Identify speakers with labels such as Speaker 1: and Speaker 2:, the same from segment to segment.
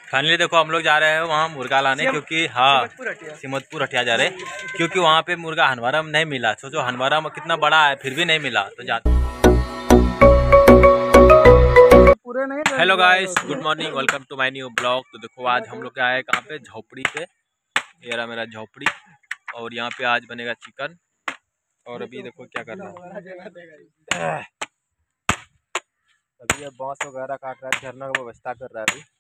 Speaker 1: Finally देखो हम लोग जा रहे हैं वहाँ मुर्गा लाने, क्योंकि हाँ सिमतपुर हटिया जा रहे हैं, क्योंकि वहाँ पे मुर्गा हनवारा में नहीं मिला। सोचो हनवारा में कितना बड़ा है फिर भी नहीं मिला, तो जाते। Hello guys, good morning, welcome to my new blog. तो देखो आज हम लोग आए कहाँ पे, झोपड़ी पे। ये रहा मेरा झोपड़ी, और यहाँ पे आज बनेगा चिकन। और अभी देखो क्या कर रहा है, अभी ये बांस वगैरह काट रहा है, झरना का व्यवस्था कर रहा है। अभी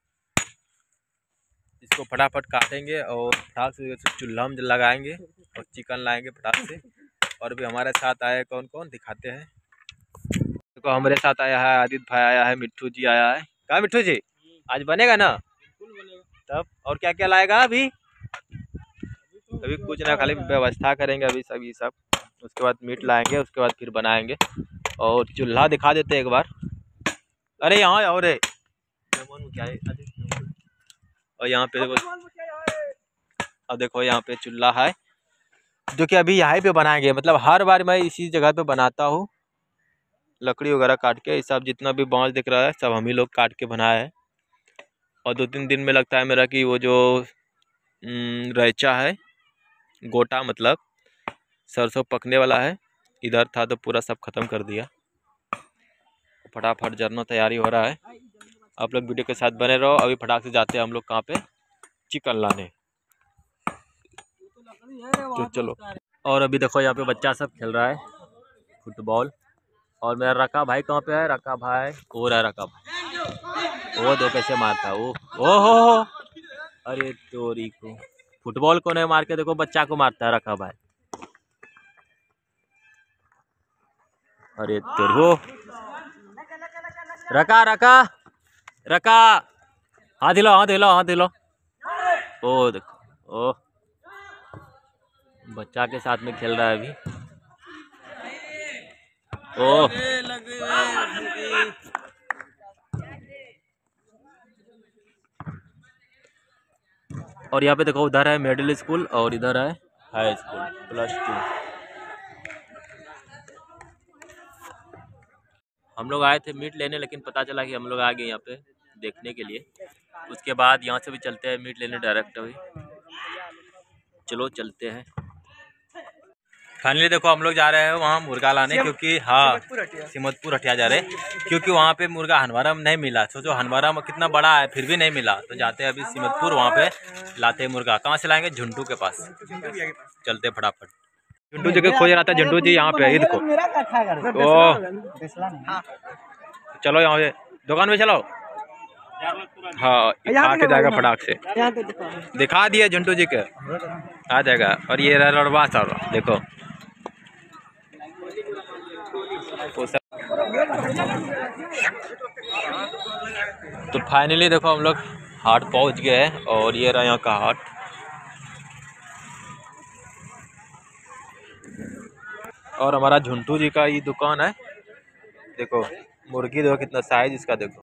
Speaker 1: इसको फटाफट काटेंगे और फटाक से चूल्हा में लगाएंगे और चिकन लाएंगे फटाक से। और भी हमारे साथ आए कौन कौन दिखाते हैं। देखो हमारे साथ आया है आदित्य भाई, आया है मिट्ठू जी, आया है। कहाँ मिट्ठू जी, आज बनेगा ना? तब और क्या क्या लाएगा? अभी कुछ ना, खाली व्यवस्था करेंगे अभी सभी सब। उसके बाद मीट लाएंगे, उसके बाद फिर बनाएंगे। और चूल्हा दिखा देते हैं एक बार। अरे यहाँ और क्या है, और यहाँ पे देखो, अब देखो यहाँ पे चूल्हा है जो कि अभी यहाँ पे बनाएंगे। मतलब हर बार मैं इसी जगह पे बनाता हूँ, लकड़ी वगैरह काट के। सब जितना भी बांस दिख रहा है सब हम ही लोग काट के बनाया है। और 2-3 दिन में लगता है मेरा कि वो जो रैचा है, गोटा मतलब सरसों पकने वाला है, इधर था तो पूरा सब खत्म कर दिया। फटाफट जरना तैयारी हो रहा है। आप लोग वीडियो के साथ बने रहो। अभी फटाक से जाते हैं हम लोग कहाँ पे, चिकन लाने। तो चलो। और अभी देखो यहाँ पे बच्चा सब खेल रहा है फुटबॉल। और मेरा रका भाई कहाँ पे है? रका भाई हो रहा है, रका भाई वो दो कैसे मारता है वो। ओहो, अरे तोरी को, फुटबॉल को नहीं मार के देखो बच्चा को मारता है रका भाई। अरे तोरी वो, रका रका रका, हाथ हिलाओ हाथ हिलाओ हाथ हिलाओ। ओ देखो, ओ बच्चा के साथ में खेल रहा है अभी। ओ और यहाँ पे देखो, उधर है मिडिल स्कूल और इधर है हाई स्कूल +2। हम लोग आए थे मीट लेने, लेकिन पता चला कि हम लोग आ गए यहाँ पे देखने के लिए। उसके बाद यहाँ से भी चलते हैं मीट लेने डायरेक्ट। अभी चलो चलते हैं। फाइनली देखो हम लोग जा रहे हैं वहाँ मुर्गा लाने, क्योंकि हाँ सिमतपुर हटिया जा रहे हैं, क्योंकि वहाँ पे मुर्गा हनवारा में नहीं मिला। सोचो हनवारा में कितना बड़ा है फिर भी नहीं मिला, तो जाते हैं अभी सिमतपुर, वहाँ पे लाते हैं मुर्गा। कहाँ से लाएंगे? झुंटू के पास। चलते फटाफट। झुंटू जी के खोज रहा था, झुंटू जी यहाँ पे, ईद को। ओ चलो यहाँ पे दुकान पे चलो। हाँ आके जाएगा फटाक से, दिखा दिया झुंटू जी के, आ जाएगा। और ये रड़वा सर देखो, तो फाइनली देखो हम लोग हाट पहुंच गए हैं। और ये रहा यहाँ का हाट। और हमारा झुंटू जी का ये दुकान है। देखो मुर्गी देखो कितना साइज इसका, देखो